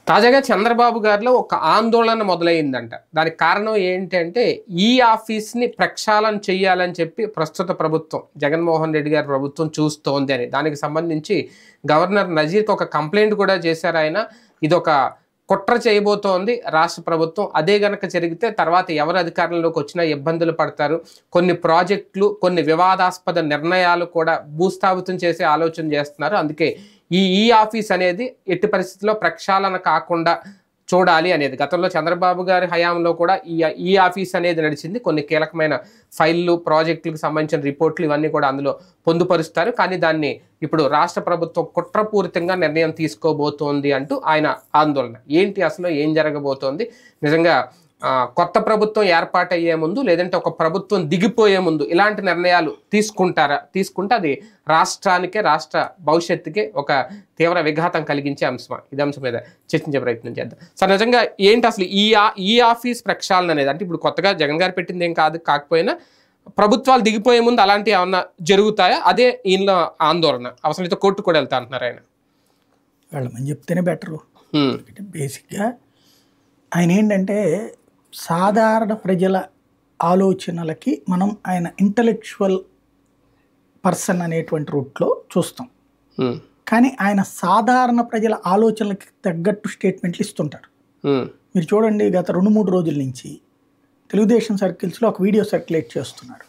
తాజాగా చంద్రబాబు గారిలో ఒక ఆందోళన మొదలైందంట. దానికి కారణం ఏంటంటే ఈ ఆఫీస్‌ని ప్రక్షాళన చేయాలని చెప్పి ప్రస్తుత ప్రభుత్వం జగన్మోహన్ రెడ్డి గారి ప్రభుత్వం చూస్తోంది అని. దానికి సంబంధించి గవర్నర్ నజీర్‌కి ఒక కంప్లెయింట్ కూడా చేశారు ఆయన. ఇదొక కుట్ర చేయబోతోంది రాష్ట్ర ప్రభుత్వం. అదే గనక జరిగితే తర్వాత ఎవరు అధికారంలోకి వచ్చినా ఇబ్బందులు పడతారు. కొన్ని ప్రాజెక్టులు, కొన్ని వివాదాస్పద నిర్ణయాలు కూడా భూస్థాపితం చేసే ఆలోచన చేస్తున్నారు. అందుకే ఈ ఆఫీస్ అనేది ఎట్టి పరిస్థితుల్లో ప్రక్షాళన కాకుండా చూడాలి అనేది. గతంలో చంద్రబాబు గారి హయాంలో కూడా ఈ ఆఫీస్ అనేది నడిచింది. కొన్ని కీలకమైన ఫైళ్ళు, ప్రాజెక్టులకు సంబంధించిన రిపోర్ట్లు ఇవన్నీ కూడా అందులో పొందుపరుస్తారు. కానీ దాన్ని ఇప్పుడు రాష్ట్ర ప్రభుత్వం కుట్రపూరితంగా నిర్ణయం తీసుకోబోతోంది అంటూ ఆయన ఆందోళన. ఏంటి అసలు ఏం జరగబోతోంది? నిజంగా కొత్త ప్రభుత్వం ఏర్పాటయ్యే ముందు, లేదంటే ఒక ప్రభుత్వం దిగిపోయే ముందు ఇలాంటి నిర్ణయాలు తీసుకుంటారా? తీసుకుంటే అది రాష్ట్రానికే, రాష్ట్ర భవిష్యత్తుకే ఒక తీవ్ర విఘాతం కలిగించే అంశమా? ఇది అంశం మీద చర్చించే ప్రయత్నం చేద్దాం. సార్, నిజంగా ఏంటి అసలు ఈ ఆఫీస్ ప్రక్షాళన అనేది? అంటే ఇప్పుడు కొత్తగా జగన్ గారు పెట్టింది ఏం కాకపోయినా ప్రభుత్వాలు దిగిపోయే ముందు అలాంటివి ఏమన్నా జరుగుతాయా? అదే ఈయనలో ఆందోళన. అవసరమైతే కోర్టు కూడా వెళ్తా అంటున్నారు ఆయన. వెళ్ళమని చెప్తేనే బెటరు. బేసిక్గా ఆయన ఏంటంటే సాధారణ ప్రజల ఆలోచనలకి మనం ఆయన ఇంటలెక్చువల్ పర్సన్ అనేటువంటి రూట్లో చూస్తాం. కానీ ఆయన సాధారణ ప్రజల ఆలోచనలకి తగ్గట్టు స్టేట్మెంట్లు ఇస్తుంటారు. మీరు చూడండి, గత 2-3 రోజుల నుంచి తెలుగుదేశం సర్కిల్స్లో ఒక వీడియో సర్క్యులేట్ చేస్తున్నారు.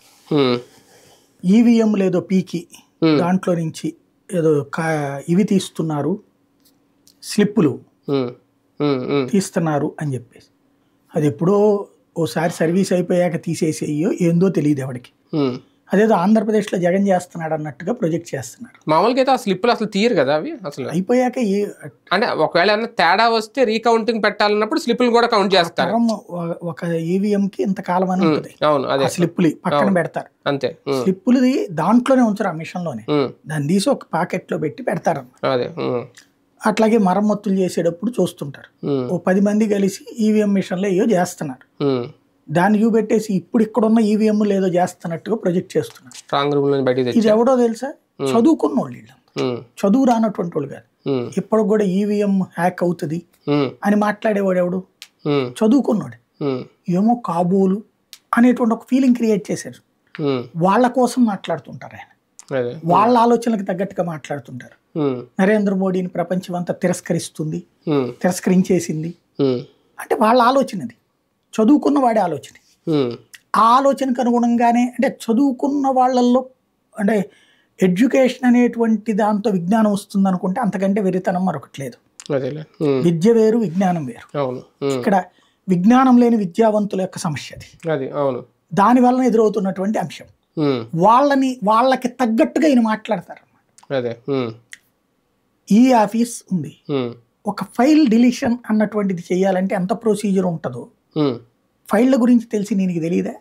ఈవీఎం లేదో పీకి దాంట్లో నుంచి ఏదో ఇవి తీస్తున్నారు, స్లిప్పులు తీస్తున్నారు అని చెప్పేసి. అది ఎప్పుడో ఓసారి సర్వీస్ అయిపోయాక తీసేసేయో ఏందో తెలియదు ఎవరికి. అదేదో ఆంధ్రప్రదేశ్లో జగన్ చేస్తున్నాడు అన్నట్టుగా ప్రొజెక్ట్ చేస్తున్నారు. మామూలుగా అయితే ఆ స్లిప్పులు అసలు తీయరు కదా, అవి అసలు అయిపోయాక అంటే ఒకవేళ ఏమన్నా తేడా వస్తే రీకౌంటింగ్ పెట్టాలన్నప్పుడు స్లిప్పులు కూడా కౌంట్ చేస్తారు. ఒక ఈవీఎంకి ఇంతకాలం అని ఉంటుంది. అవును, అదే స్లిప్పులు పక్కన పెడతారు అంతే. స్లిప్పులు దాంట్లోనే ఉంచరు, ఆ మిషన్ లోనే. దాన్ని తీసి ఒక ప్యాకెట్ లో పెట్టి పెడతారు. అట్లాగే మరమ్మతులు చేసేటప్పుడు చూస్తుంటారు. ఓ 10 మంది కలిసి ఈవీఎం మిషన్లో ఏదో చేస్తున్నారు. దాన్ని చూపెట్టేసి ఇప్పుడు ఇక్కడున్న ఈవీఎం లేదో చేస్తున్నట్టుగా ప్రొజెక్ట్ చేస్తున్నారు. ఇది ఎవడో తెలుసా? చదువుకున్న వాళ్ళు. చదువు రానటువంటి వాళ్ళు కాదు. ఇప్పుడు కూడా ఈవీఎం హ్యాక్ అవుతుంది అని మాట్లాడేవాడు ఎవడు? చదువుకున్నాడు. ఏమో కాబోలు అనేటువంటి ఒక ఫీలింగ్ క్రియేట్ చేశారు. వాళ్ళ కోసం మాట్లాడుతుంటారు ఆయన. వాళ్ళ ఆలోచనలకు తగ్గట్టుగా మాట్లాడుతుంటారు. నరేంద్ర మోడీని ప్రపంచం అంతా తిరస్కరించేసింది అంటే వాళ్ళ ఆలోచన. అది చదువుకున్న వాడి ఆలోచన. ఆ ఆలోచనకు అనుగుణంగానే, అంటే చదువుకున్న వాళ్ళల్లో అంటే ఎడ్యుకేషన్ అనేటువంటి దాంతో విజ్ఞానం వస్తుంది అనుకుంటే అంతకంటే వెరితనం మరొకటి లేదు. విద్య వేరు, విజ్ఞానం వేరు. ఇక్కడ విజ్ఞానం లేని విద్యావంతుల యొక్క సమస్య అది. దాని వలన ఎదురవుతున్నటువంటి అంశం. వాళ్ళకి తగ్గట్టుగా ఈయన మాట్లాడతారు అన్నమాట. ఈ ఆఫీస్ ఉంది, ఒక ఫైల్ డిలీషన్ అన్నటువంటిది చేయాలంటే ఎంత ప్రొసీజర్ ఉంటుందో ఫైళ్ళ గురించి తెలిసి నీకు తెలియదా?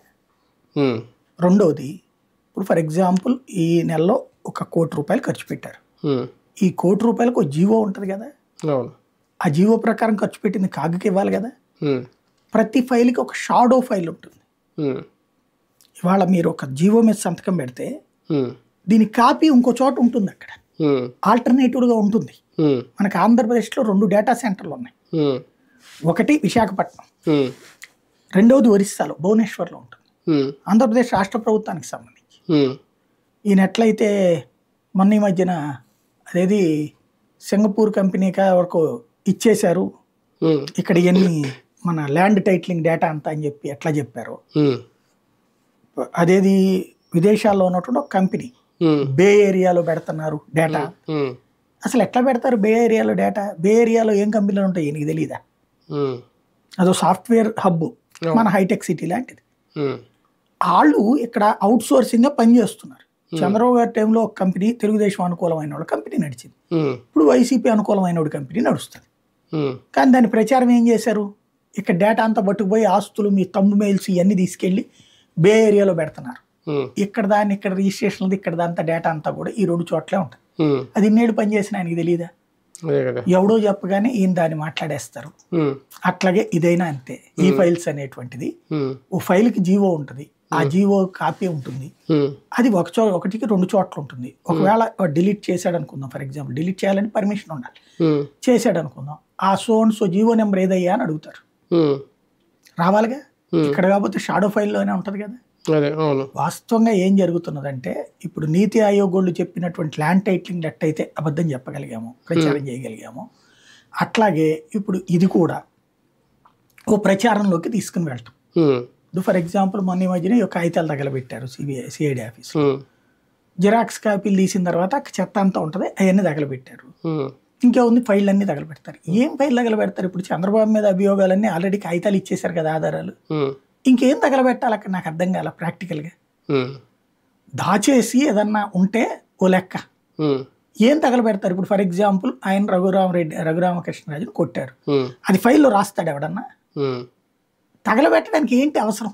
రెండోది, ఇప్పుడు ఫర్ ఎగ్జాంపుల్ ఈ నెలలో 1 కోటి రూపాయలు ఖర్చు పెట్టారు. ఈ 1 కోటి రూపాయలకు ఒక జీవో ఉంటుంది కదా. ఆ జీవో ప్రకారం ఖర్చు పెట్టింది కాగుకి ఇవ్వాలి కదా. ప్రతి ఫైల్కి ఒక షాడో ఫైల్ ఉంటుంది. ఇవాళ మీరు ఒక జీవో మీద సంతకం పెడితే దీని కాపీ ఇంకో చోట ఉంటుంది, అక్కడ ఆల్టర్నేటివ్గా ఉంటుంది. మనకి ఆంధ్రప్రదేశ్లో 2 డేటా సెంటర్లు ఉన్నాయి. ఒకటి విశాఖపట్నం, రెండవది ఒరిస్సాలో భువనేశ్వర్లో ఉంటుంది. ఆంధ్రప్రదేశ్ రాష్ట్ర ప్రభుత్వానికి సంబంధించి. ఈయన ఎట్లయితే మొన్న ఈ మధ్యన అదేది సింగపూర్ కంపెనీకి వరకు ఇచ్చేశారు, ఇక్కడ ఇవన్నీ మన ల్యాండ్ టైటిలింగ్ డేటా అంతా అని చెప్పి ఎట్లా చెప్పారు. అదేది విదేశాల్లో ఉన్నటువంటి ఒక కంపెనీ బే ఏరియాలో పెడుతున్నారు డేటా. అసలు ఎట్లా పెడతారు బే ఏరియాలో డేటా? బే ఏరియాలో ఏం కంపెనీలు ఉంటాయి నీకు తెలీదా? అదో సాఫ్ట్వేర్ హబ్, మన హైటెక్ సిటీ లాంటిది. వాళ్ళు ఇక్కడ అవుట్ సోర్సింగ్ గా పనిచేస్తున్నారు. చంద్రబాబు గారి టైంలో ఒక కంపెనీ, తెలుగుదేశం అనుకూలమైన వాళ్ళ కంపెనీ నడిచింది. ఇప్పుడు వైసీపీ అనుకూలమైన కంపెనీ నడుస్తుంది. కానీ దాని ప్రచారం ఏం చేశారు? ఇక్కడ డేటా అంతా పట్టుకుపోయి ఆస్తులు, మీ తంబు మెయిల్స్ ఇవన్నీ తీసుకెళ్లి బే ఏరియాలో పెడుతున్నారు. ఇక్కడ రిజిస్ట్రేషన్, ఇక్కడ దాంతా డేటా అంతా కూడా ఈ 2 చోట్లే ఉంటుంది. అది ఇన్నేళ్ళు పనిచేసిన ఆయనకి తెలియదా? ఎవడో చెప్పగానే ఈయన దాన్ని మాట్లాడేస్తారు. అట్లాగే ఇదైనా అంతే. ఈ ఫైల్స్ అనేటువంటిది, ఓ ఫైల్కి జీవో ఉంటుంది, ఆ జీవో కాపీ ఉంటుంది. అది ఒకటికి 2 చోట్ల ఉంటుంది. ఒకవేళ డిలీట్ చేశాడు అనుకుందాం, ఫర్ ఎగ్జాంపుల్ డిలీట్ చేయాలని పర్మిషన్ ఉండాలి, చేశాడు అనుకుందాం, ఆ సో జీవో నెంబర్ ఏదయ్యా అని అడుగుతారు. రావాలిగా, ఇక్కడ కాకపోతే షాడో ఫైల్లోనే ఉంటుంది కదా. వాస్తవంగా ఏం జరుగుతున్నదంటే ఇప్పుడు నీతి ఆయోగ్ వాళ్ళు చెప్పినటువంటి ల్యాండ్ టైటిలింగ్ ఎట్టయితే అబద్ధం చెప్పగలిగాము, ప్రచారం చేయగలిగాము, అట్లాగే ఇప్పుడు ఇది కూడా ఓ ప్రచారంలోకి తీసుకుని వెళ్ళటం. ఫర్ ఎగ్జాంపుల్ మొన్న ఈ మధ్యన ఒక కాగితాలు తగలబెట్టారు సిఐడి ఆఫీస్, జిరాక్స్ కాపీలు తీసిన తర్వాత చెత్త అంతా ఉంటుంది, అవన్నీ తగలబెట్టారు. ఇంకేముంది, ఫైళ్ళు అన్నీ తగలబెడతారు. ఏం ఫైల్ తగలబెడతారు? ఇప్పుడు చంద్రబాబు మీద అభియోగాలన్నీ ఆల్రెడీ కాగితాలు ఇచ్చేశారు కదా, ఆధారాలు. ఇంకేం తగలబెట్టాలి అక్కడ? నాకు అర్థం కాల ప్రాక్టికల్గా. దాచేసి ఏదన్నా ఉంటే ఓ లెక్క, ఏం తగలబెడతారు? ఇప్పుడు ఫర్ ఎగ్జాంపుల్ ఆయన రఘురామకృష్ణరాజుని కొట్టారు, అది ఫైల్లో రాస్తాడు ఎవడన్నా? తగలబెట్టడానికి ఏంటి అవసరం?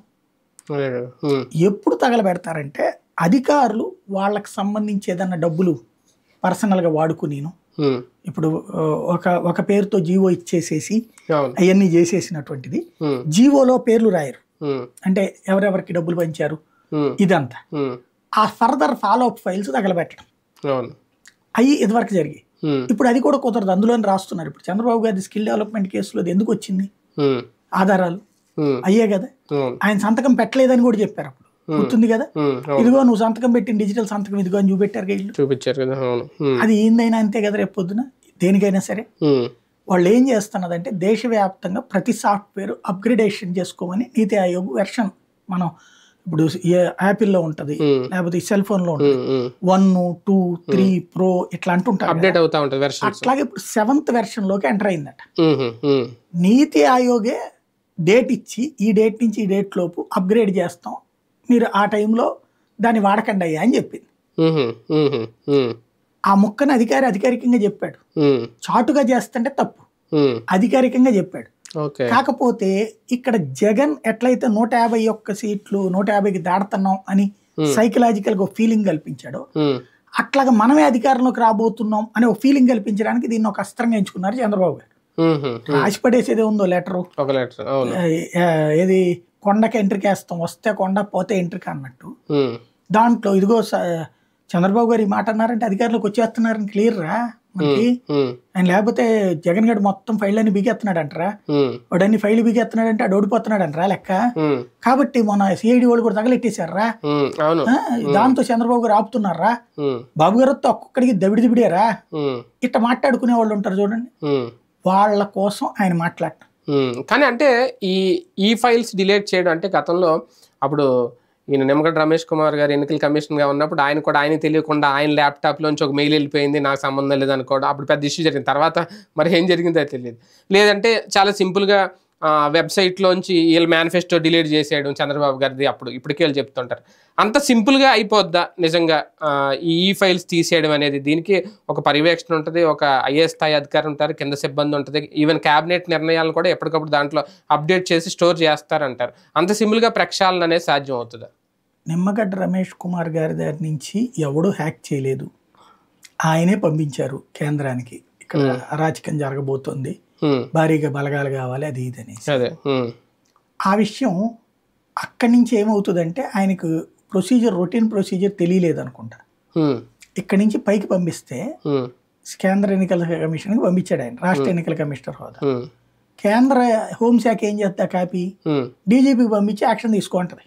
ఎప్పుడు తగలబెడతారంటే అధికారులు వాళ్ళకి సంబంధించి ఏదన్నా డబ్బులు పర్సనల్గా వాడుకుని, ఇప్పుడు ఒక పేరుతో జీవో ఇచ్చేసేసి అవన్నీ చేసేసినటువంటిది, జీవోలో పేర్లు రాయరు, అంటే ఎవరెవరికి డబ్బులు పంచారు ఇదంతా. ఆ ఫర్దర్ ఫాలో అప్ ఫైల్స్ తగలబెట్టడం అవి ఇదివరకు జరిగాయి. ఇప్పుడు అది కూడా కుదరదు, అందులోనే రాస్తున్నారు. ఇప్పుడు చంద్రబాబు గారి స్కిల్ డెవలప్మెంట్ కేసులో ఎందుకు వచ్చింది? ఆధారాలు అయ్యే కదా. ఆయన సంతకం పెట్టలేదని కూడా చెప్పారు అప్పుడు, గుర్తుంది కదా. ఇదిగో నువ్వు సంతకం పెట్టిన డిజిటల్ సంతకం ఇదిగో అని చూపించారు కదా. అది ఏందైనా అంతే కదా, రేపు పొద్దున దేనికైనా సరే. వాళ్ళు ఏం చేస్తున్నదంటే దేశవ్యాప్తంగా ప్రతి సాఫ్ట్వేర్ అప్గ్రేడేషన్ చేసుకోమని నీతి ఆయోగ్ వెర్షన్, మనం ఇప్పుడు యాపిల్లో ఉంటుంది, లేకపోతే సెల్ ఫోన్ లో ఉంటుంది, 1, 2, 3 Pro ఇట్లా అంటుంటారు, అప్డేట్ అవుతా ఉంటుంది. అట్లాగే ఇప్పుడు 7th వెర్షన్ లోకి ఎంటర్ అయిందట. నీతి ఆయోగే డేట్ ఇచ్చి ఈ డేట్ నుంచి ఈ డేట్ లోపు అప్గ్రేడ్ చేస్తాం, మీరు ఆ టైంలో దాన్ని వాడకండి అయ్యా అని చెప్పింది. ఆ ముక్కను అధికారికంగా చెప్పాడు. చాటుగా చేస్తుంటే తప్పు, అధికారికంగా చెప్పాడు. కాకపోతే ఇక్కడ జగన్ ఎట్లయితే 151 సీట్లు 150కి దాడుతున్నాం అని సైకలాజికల్ గా ఫీలింగ్ కల్పించాడో, అట్లాగా మనమే అధికారంలోకి రాబోతున్నాం అనే ఒక ఫీలింగ్ కల్పించడానికి దీన్ని ఒక అస్త్రంగా ఎంచుకున్నారు చంద్రబాబు గారు. రాసి పడేసేదే ఉందో లెటరు, ఏది కొండకి ఎంట్రీకి వేస్తాం, వస్తే కొండ పోతే ఎంట్రీకి అన్నట్టు. దాంట్లో ఇదిగో చంద్రబాబు గారు ఈ మాట అన్నారంటే అధికారులకు వచ్చేస్తున్నారని క్లియర్ రా మనకి. ఆయన లేకపోతే జగన్ గడు మొత్తం ఫైల్ అన్ని బిగేస్తున్నాడు అంటారా, వాడు అన్ని ఫైల్ బిగేస్తున్నాడు అంటే వాడు ఓడిపోతున్నాడు అంటారా లెక్క. కాబట్టి మన సిఐడి వాళ్ళు కూడా తగలెట్టేశారా, దాంతో చంద్రబాబు గారు ఆపుతున్నారా, బాబు గారితో ఒక్కొక్కడికి దబిడిదిబిడారా, ఇట్లా మాట్లాడుకునే వాళ్ళు ఉంటారు చూడండి, వాళ్ళ కోసం ఆయన మాట్లాడటం. కానీ అంటే ఈ ఫైల్స్ డిలీట్ చేయడం అంటే గతంలో అప్పుడు ఈయన నిమ్మగడ్డ రమేష్ కుమార్ గారు ఎన్నికల కమిషన్గా ఉన్నప్పుడు ఆయన తెలియకుండా ఆయన ల్యాప్టాప్లోంచి ఒక మెయిల్ వెళ్ళిపోయింది, నాకు సంబంధం లేదనుకోవడం, అప్పుడు పెద్ద ఇష్యూ జరిగింది. తర్వాత మరి ఏం జరిగిందో తెలియదు. లేదంటే చాలా సింపుల్గా వెబ్సైట్లోంచి వీళ్ళు మేనిఫెస్టో డిలీట్ చేసేయడం చంద్రబాబు గారిది, ఇప్పటికే వాళ్ళు చెప్తుంటారు. అంత సింపుల్గా అయిపోద్దా నిజంగా ఈ ఫైల్స్ తీసేయడం అనేది? దీనికి ఒక పర్యవేక్షణ ఉంటుంది, ఒక ఐఏఎస్ స్థాయి అధికారి ఉంటారు, కింద సిబ్బంది ఉంటుంది, ఈవెన్ క్యాబినెట్ నిర్ణయాలను కూడా ఎప్పటికప్పుడు దాంట్లో అప్డేట్ చేసి స్టోర్ చేస్తారంటారు. అంత సింపుల్గా ప్రక్షాళన అనేది సాధ్యం అవుతుందా? నిమ్మగడ్డ రమేష్ కుమార్ గారి దగ్గర నుంచి ఎవడూ హ్యాక్ చేయలేదు, ఆయనే పంపించారు కేంద్రానికి, ఇక్కడ అరాచకం జరగబోతోంది, భారీగా బలగాలు కావాలి, అది ఇది అనేసి. ఆ విషయం అక్కడి నుంచి ఏమవుతుందంటే ఆయనకు రొటీన్ ప్రొసీజర్ తెలియలేదు అనుకుంటా. ఇక్కడి నుంచి పైకి పంపిస్తే కేంద్ర ఎన్నికల కమిషన్కి పంపించాడు ఆయన, రాష్ట్ర ఎన్నికల కమిషనర్ హోదా. కేంద్ర హోంశాఖ ఏం చేస్తా కాపీ డీజీపీకి పంపించి యాక్షన్ తీసుకుంటది.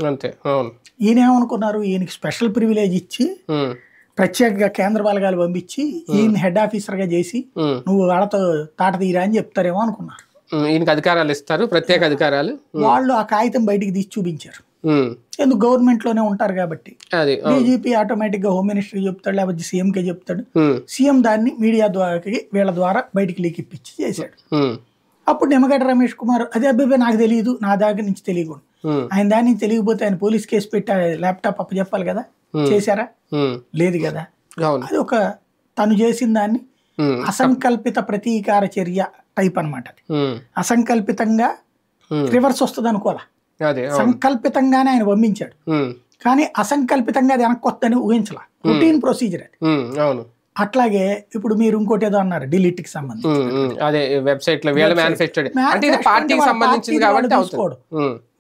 ఈయన ఏమనుకున్నారు, ఈయనకి స్పెషల్ ప్రివిలేజ్ ఇచ్చి ప్రత్యేకంగా కేంద్ర బలగాలు పంపించి ఈయన హెడ్ ఆఫీసర్ గా చేసి నువ్వు వాళ్ళతో తాట తీరా అని చెప్తారేమో అనుకున్నారు. ఈయనకి అధికారాలు ఇస్తారు, ప్రత్యేక అధికారాలు. వాళ్ళు ఆ కాగితం బయటికి తీసి చూపించారు, ఎందుకు గవర్నమెంట్ లోనే ఉంటారు కాబట్టి. డీజీపీ ఆటోమేటిక్ గా హోమ్ మినిస్టర్ చెప్తాడు, లేకపోతే సీఎం కే చెప్తాడు, సీఎం దాన్ని మీడియా ద్వారా వీళ్ళ ద్వారా బయటికి లీక్ ఇప్పించి చేశాడు. అప్పుడు నిమ్మగడ్డ రమేష్ కుమార్ అదే అబ్బాయి నాకు తెలియదు, నా దగ్గర నుంచి తెలియకుండా, ఆయన దాని నుంచి తెలియకపోతే ఆయన పోలీస్ కేసు పెట్టి ల్యాప్టాప్ అప్పచెప్పాలి కదా, చేశారా? లేదు కదా. అది ఒక తను చేసిన దాన్ని అసంకల్పిత ప్రతీకార చర్య టైప్ అనమాట. అది అసంకల్పితంగా రివర్స్ వస్తుంది అనుకోవాలా, సంకల్పితంగానే ఆయన పంపించాడు, కానీ అసంకల్పితంగా అది వెనక్కి వస్తుందని ఊహించాల. రొటీన్ ప్రొసీజర్ అది. అట్లాగే ఇప్పుడు మీరు ఇంకోటి ఏదో అన్నారు డిలీట్ కి సంబంధించి, అదే వెబ్సైట్ లో పార్టీకి సంబంధించింది కాబట్టి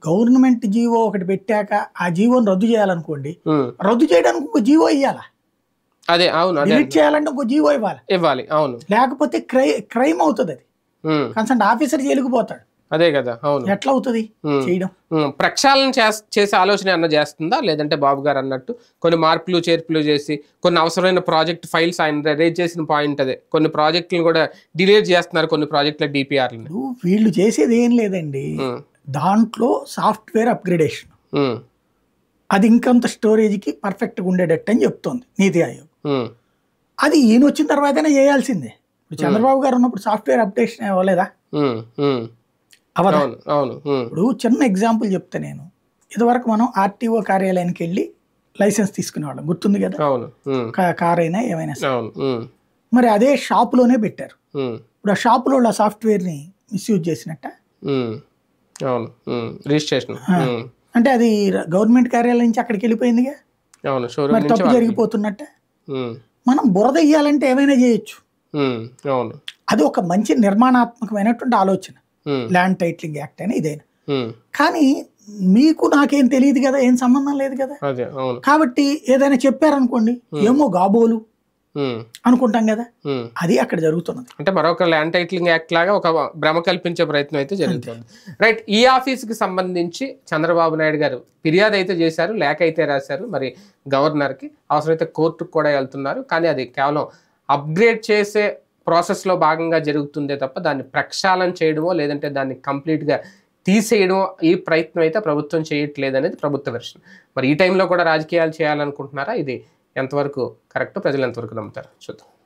గవర్నమెంట్ జీవో ఒకటి పెట్టాక ఆ జీవోని రద్దు చేయాలనుకోండి, రద్దు చేయడానికి ఒక జీవో ఇవ్వాలా, అదే అవును, అదే డిలీట్ చేయాలంటే ఒక జీవో ఇవ్వాలి. అవును, లేకపోతే క్రైమ్ అవుతుంది. అది కన్సర్న్ ఆఫీసర్ జైలుకు పోతాడు. అదే కదా. అవును, ఎట్లా అవుతుంది చేయడం? ప్రక్షాళన చేసే ఆలోచన అన్న చేస్తుందా, లేదంటే బాబు గారు అన్నట్టు కొన్ని మార్పులు చేర్పులు చేసి కొన్ని అవసరమైన ప్రాజెక్ట్ ఫైల్స్ ఆయన రేజ్ చేసిన పాయింట్ అదే, కొన్ని ప్రాజెక్టులు కూడా డిలీట్ చేస్తున్నారు, కొన్ని ప్రాజెక్టుల డిపిఆర్లు. వీళ్ళు చేసేది ఏం లేదండి, దాంట్లో సాఫ్ట్వేర్ అప్గ్రేడేషన్, అది ఇంకంత స్టోరేజ్కి పర్ఫెక్ట్గా ఉండేటట్టు అని చెప్తోంది నీతి ఆయోగ్. అది ఈయన వచ్చిన తర్వాతనే చేయాల్సిందే. ఇప్పుడు చంద్రబాబు గారు ఉన్నప్పుడు సాఫ్ట్వేర్ అప్డేషన్ అవ్వలేదా? అవదా? ఇప్పుడు చిన్న ఎగ్జాంపుల్ చెప్తే, నేను ఇదివరకు మనం ఆర్టీఓ కార్యాలయానికి వెళ్ళి లైసెన్స్ తీసుకునేవాళ్ళం, గుర్తుంది కదా, కార్ అయినా ఏమైనా సరే. మరి అదే షాపులోనే పెట్టారు. ఇప్పుడు ఆ షాపులో ఆ సాఫ్ట్వేర్ని మిస్యూజ్ చేసినట్ట, రిజిస్ట్రేషన్ అంటే అది గవర్నమెంట్ కార్యాలయం నుంచి అక్కడికి వెళ్ళిపోయిందిగా, మరి తప్పు జరిగిపోతున్నట్ట. మనం బురద ఇయ్యాలంటే ఏమైనా చేయొచ్చు. అది ఒక మంచి నిర్మాణాత్మకమైనటువంటి ఆలోచన, ల్యాండ్ టైటిలింగ్ యాక్ట్ అని ఇదైనా. కానీ మీకు నాకేం తెలియదు కదా, ఏం సంబంధం లేదు కదా. కాబట్టి ఏదైనా చెప్పారనుకోండి, ఏమో గాబోలు అనుకుంటాం కదా, అది అక్కడ జరుగుతున్నది. అంటే మరొక ల్యాండ్ టైటిలింగ్ యాక్ట్ లాగా ఒక భ్రమ కల్పించే ప్రయత్నం అయితే జరుగుతుంది. రైట్, ఈ ఆఫీస్కి సంబంధించి చంద్రబాబు నాయుడు గారు ఫిర్యాదు అయితే చేశారు, లేఖ అయితే రాశారు మరి గవర్నర్కి, అవసరమైతే కోర్టుకు కూడా వెళ్తున్నారు. కానీ అది కేవలం అప్గ్రేడ్ చేసే ప్రాసెస్లో భాగంగా జరుగుతుందే తప్ప దాన్ని ప్రక్షాళన చేయడమో లేదంటే దాన్ని కంప్లీట్గా తీసేయడమో ఈ ప్రయత్నం అయితే ప్రభుత్వం చేయట్లేదు అనేది ప్రభుత్వ వెర్షన్. మరి ఈ టైంలో కూడా రాజకీయాలు చేయాలనుకుంటున్నారా? ఇది ఎంతవరకు కరెక్ట్, ప్రజలు ఎంతవరకు నమ్ముతారు చూద్దాం.